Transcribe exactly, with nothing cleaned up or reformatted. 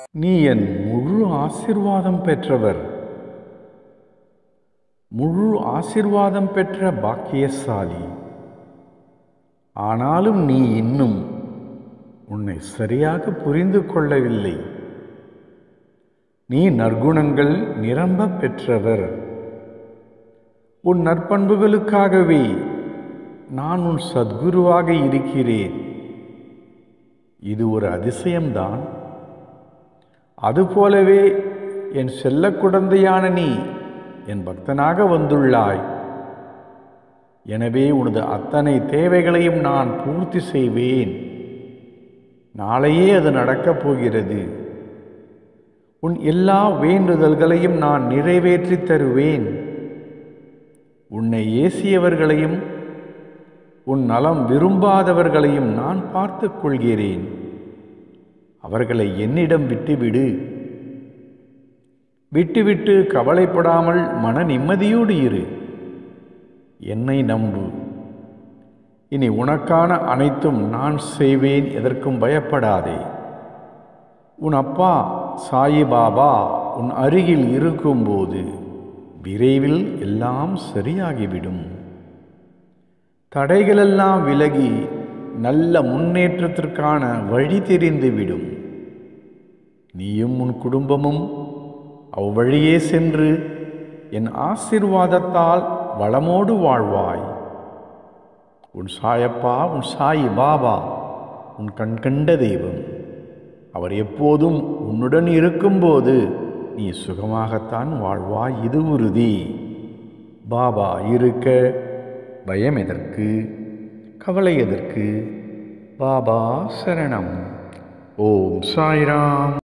நீ என் முழு ஆசீர்வாதம் பெற்றவர், முழு ஆசீர்வாதம் பெற்ற பாக்கியசாலி. ஆனாலும் நீ இன்னும் உன்னை சரியாக புரிந்து கொள்ளவில்லை. நீ நற்குணங்கள் நிரம்ப பெற்றவர். உன் நற்பண்புகளுக்காகவே நான் உன் சத்குருவாக இருக்கிறேன். இது ஒரு அதிசயம்தான். அதுபோலவே என் செல்ல குழந்தையான நீ என் பக்தனாக வந்துள்ளாய். எனவே உனது அத்தனை தேவைகளையும் நான் பூர்த்தி செய்வேன். நாளையே அது நடக்கப் போகிறது. உன் எல்லா வேண்டுதல்களையும் நான் நிறைவேற்றி தருவேன். உன்னை ஏசியவர்களையும் உன் நலம் விரும்பாதவர்களையும் நான் பார்த்து கொள்கிறேன். அவர்களை என்னிடம் விட்டுவிடு. விட்டுவிட்டு கவலைப்படாமல் மன நிம்மதியோடு இரு. என்னை நம்பு. இனி உனக்கான அனைத்தும் நான் செய்வேன். எதற்கும் பயப்படாதே. உன் அப்பா சாயிபாபா உன் அருகில் இருக்கும்போது விரைவில் எல்லாம் சரியாகிவிடும். தடைகளெல்லாம் விலகி நல்ல முன்னேற்றத்திற்கான வழி தெரிந்துவிடும். நீயும் உன் குடும்பமும் அவ்வழியே சென்று என் ஆசீர்வாதத்தால் வளமோடு வாழ்வாய். உன் சாயப்பா, உன் சாயி பாபா உன் கண்கண்ட தெய்வம். அவர் எப்போதும் உன்னுடன் இருக்கும்போது நீ சுகமாகத்தான் வாழ்வாய். இது உறுதி. பாபா இருக்க பயம் எதற்கு, கவலை எதற்கு? பாபா சரணம். ஓம் சாய்ராம்.